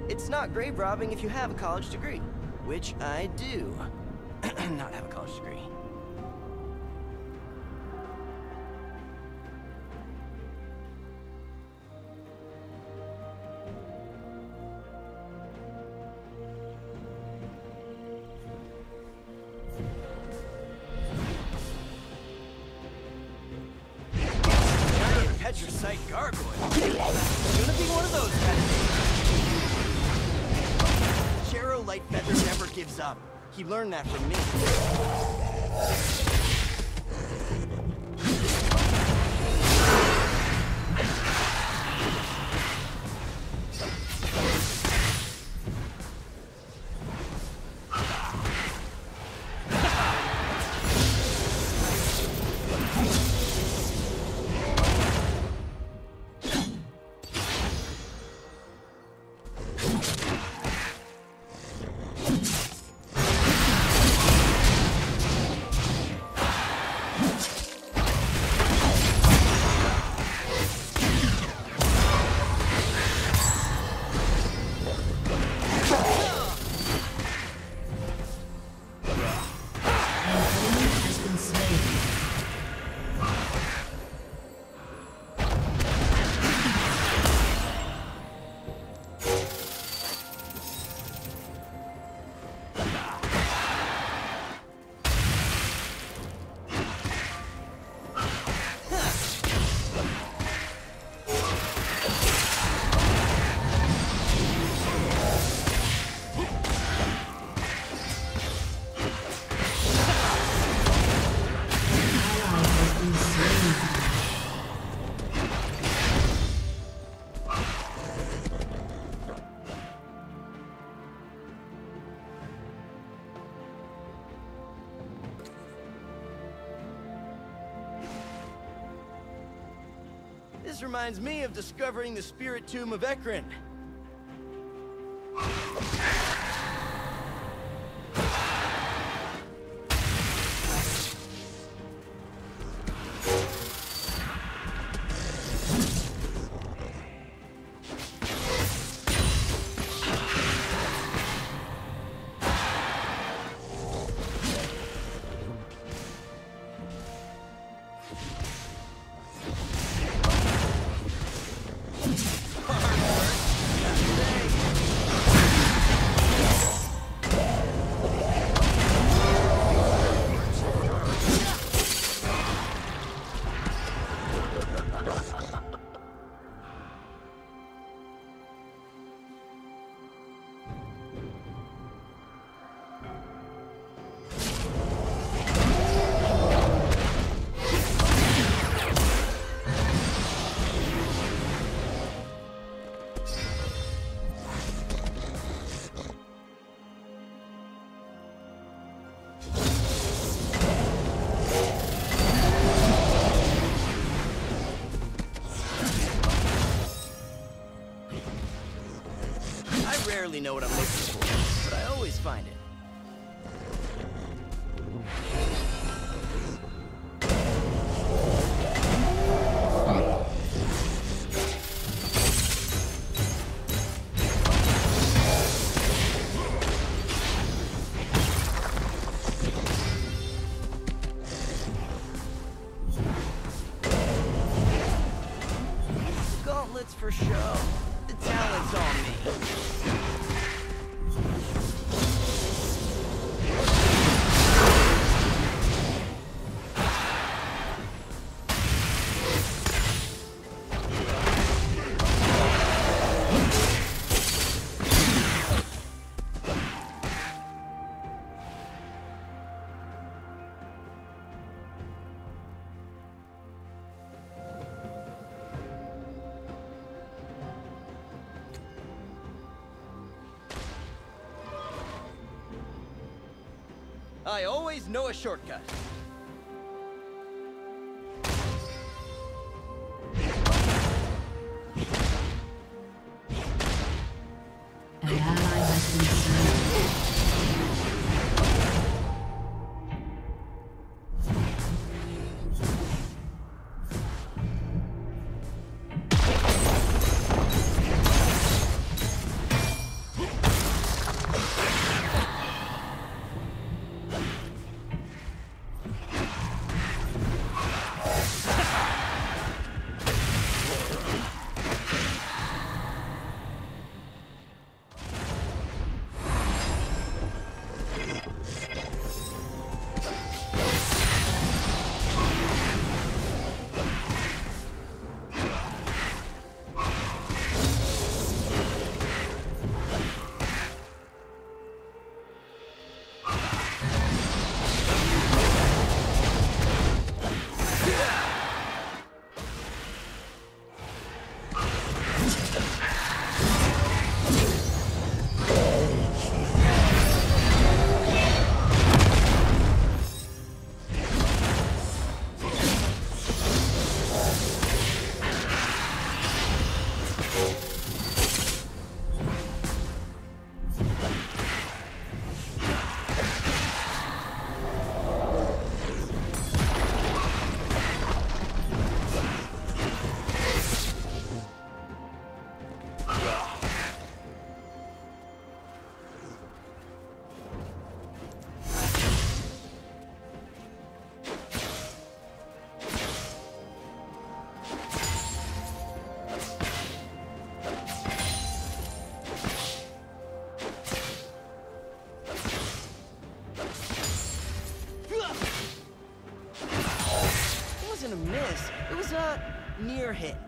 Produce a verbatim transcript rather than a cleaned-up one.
It's not grave robbing if you have a college degree, which I do. Not have a college degree. Petricite gargoyle. It's gonna be one of those kind of days. Chero Lightfeather never gives up. He learned that from me. This reminds me of discovering the spirit tomb of Ekron. I rarely know what I'm looking for, but I always find it. Gauntlets for show. The talent's on me. I always know a shortcut. An ally has been slain. gonna miss. It was a near hit.